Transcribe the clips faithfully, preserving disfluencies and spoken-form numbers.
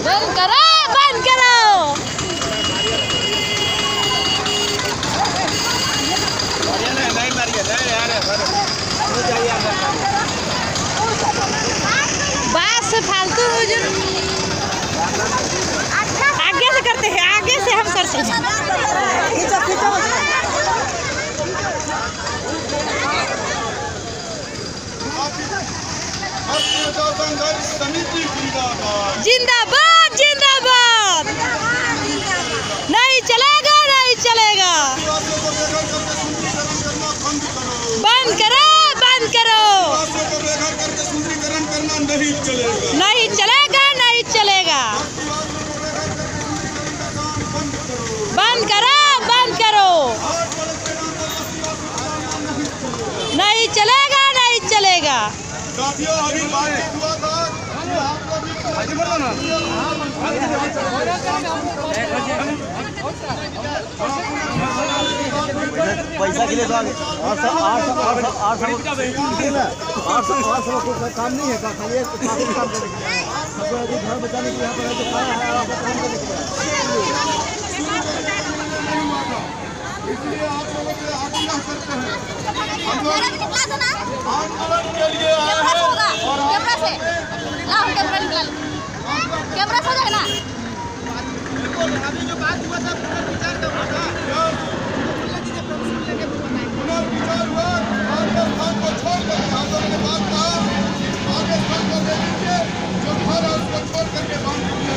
बंद करो, बंद करो। बस फालतू आगे से करते हैं, आगे से हम करते हैं। खींचो खींचो। जिंदाबाद जिंदाबाद। नहीं चलेगा, नहीं चलेगा। बंद करो, बंद करो। नहीं चलेगा, नहीं चलेगा। बंद करो, बंद करो। नहीं चलेगा, नहीं चलेगा। पैसा के लिए तो आठ सौ आठ सौ आठ सौ आठ सौ आठ सौ आठ सौ आठ सौ कोई काम नहीं है, खाली एक काम करने के लिए सबको यदि घर बचाने के यहाँ पर है तो खाना है आपका काम करने के लिए। इसलिए आप लोगों से आग्रह करते हैं, हम लोग आंदोलन के लिए आए हैं। और कैमरा से लाओ, कैमरा निकाल, कैमरा से जाए ना। अभी जो बात हुआ था पुनर्विचार का हुआ था, पुनर्विचार हुआ। राजस्थान को छोड़कर आंदोलन के बाद कहा राजस्थान को दे दीजिए, जो घर है उसको छोड़ करके बांध दीजिए।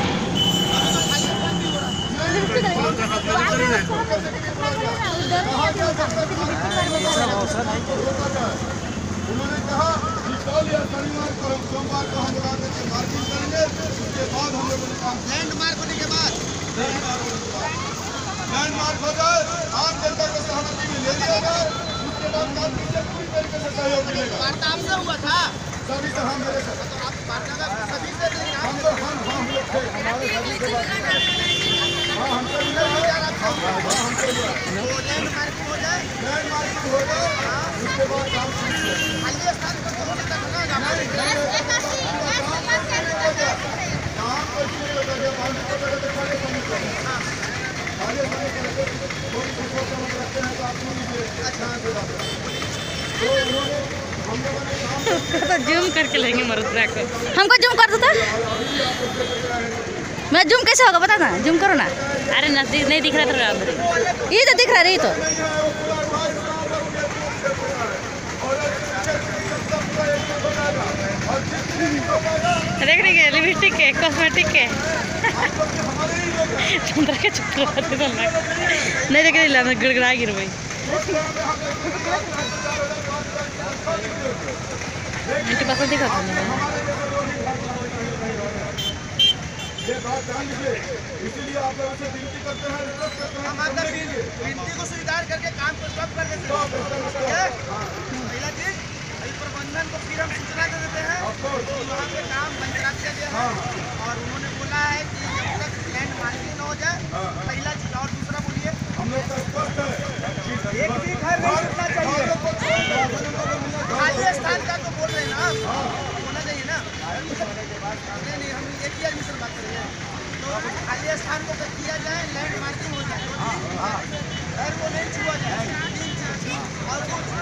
उन्होंने कहा कि कल या शनिवार को सोमवार को हम लोग आकर के मार्किंग करेंगे, उसके बाद हम लोग लैंडमार्क होने के बाद लैंडमार्क हो जाए, आम जनता को सहमति में ले लिया जाए, उसके बाद पूरी तरीके से सहयोग मिलेगा। वार्ता आपसे हुआ था सभी से, हम मेरे साथ सभी से हम तो हम हम लोग थे, हमारे सभी से बात हाँ हमसे भी हमसे लैंडमार्क हो जाए, लैंडमार्क हो जाए, उसके बाद काम शुरू खाली स्थान पर काम तो जूम करके लेंगे मरुद्रा को। हमको जूम कर दो तो। मैं जूम कैसे होगा बता ना, जूम करो ना। अरे नजदीक नहीं दिख रहा था, ये तो दिख रहा है, ये तो देख रही है। लिपस्टिक के, कॉस्मेटिक के चंद्रा के चक्कर नहीं देख रही, मैं गड़गड़ा गिर भाई। इनके पास दिखा था ये बात ध्यान दीजिए, इसीलिए आप लोगों से विनती करते हैं, रिक्वेस्ट करते हैं, हम अंदर विनती को स्वीकार करके काम को स्टॉप कर देते हैं। पहला चीज प्रबंधन को फिर हम सूचना दे देते हैं कि वहाँ पे काम बंद करा दिया गया है, और उन्होंने बोला है कि जब तक लैंड मार्किंग न हो जाए पहला चीज। और दूसरा बोलिए, हम लोग का स्पष्ट है एक भी घर नहीं छूटना चाहिए। खाली स्थान का तो बोल रहे हैं ना, होना चाहिए ना। नहीं नहीं, हम एक ही आदमी से बात कर रहे हैं, तो खाली स्थान को किया जाए, लैंड मार्किंग हो जाए, घर को नहीं छुआ जाए, और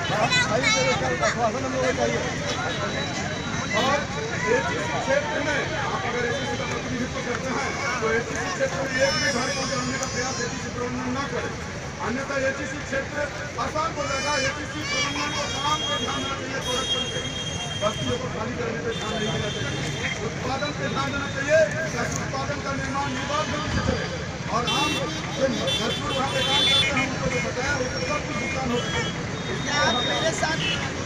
क्षेत्र में आप अगर एसीसी का प्रतिनिधित्व करते हैं तो एसीसी क्षेत्र में एक भी घर को जोड़ने का प्रयास एसीसी प्रबंधन न करे, अन्यथा एसीसी क्षेत्र आसान हो जाएगा। एसीसी प्रबंधन को काम पे ध्यान देना चाहिए, प्रोडक्शन पे, बस्तियों को खाली करने पे ध्यान नहीं देना चाहिए, उत्पादन पे ध्यान देना चाहिए ताकि उत्पादन का निर्माण निर्बाध ढंग से चले। और हम जो मजदूर वहाँ पे काम करते हैं उनको जो बताया उसको सब कुछ भुगतान हो सके। मेरे साथ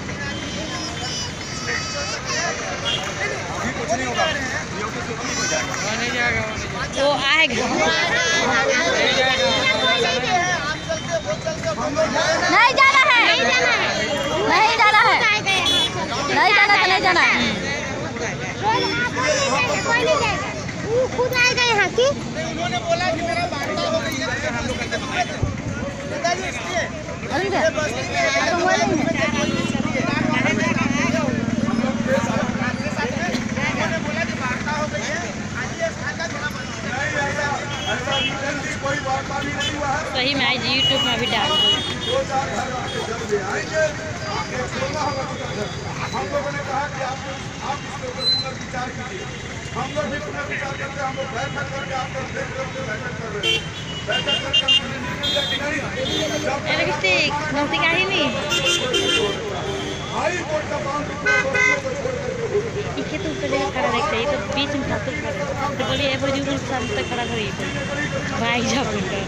अभी कुछ नहीं होगा, नहीं जाएगा, वो आएगा, नहीं जाना है, नहीं जाना है, नहीं जाना तो नहीं जाना है। खुद आएगा यहाँ की। उन्होंने बोला कि मेरा वार्ता हो गई है, बोला कि वार्ता हो गई है, आज ये सही में आई यूट्यूब में भी डाल दूँ। दो चार घर आपके जल भी आएंगे, आपके सोलह हम लोगों ने कहा कि आप आप इसके ऊपर पुनर्विचार कीजिए। हम लोग भी पुनर्विचार करते हैं, हम लोग बैठक करके आपको देख करके बैठक कर रहे हैं, बैठक करके हमने निर्णय लिया कि नहीं लिपस्टिक गलती का ही नहीं हाई कोर्ट का बांध को छोड़ करके इके तो ऊपर जगह खड़ा देखते हैं, तो बीच में फालतू खड़ा तो बोलिए एवं जो शाम तक खड़ा करिए भाई जा बोलकर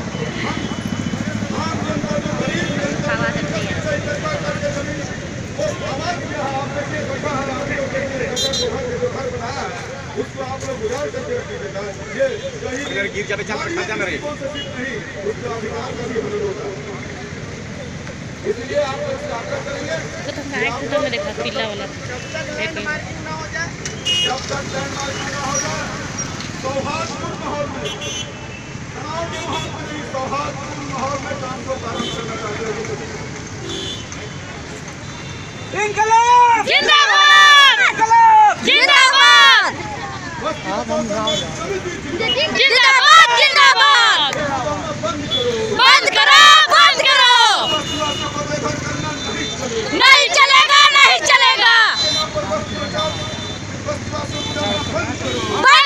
हवा देती है। उसको आप लोग उधार करके रखिएगा। ये अगर गिर जाए चाल पर जाना रहे नहीं, उसका अधिकार का भी अनुरोध होता है। इसलिए आप लोग स्टार्टर करेंगे। तो तुम नाइट फोटो में देखा पीला वाला जब तक लैंडमार्किंग ना हो जाए, सौहार्दपूर्ण माहौल में, तनाव के माहौल में नहीं, सौहार्दपूर्ण माहौल में काम को प्रारंभ करना चाहते हैं। जिंदाबाद जिंदाबाद जिंदाबाद जिंदाबाद बंद करो बंद करो नहीं चलेगा नहीं चलेगा।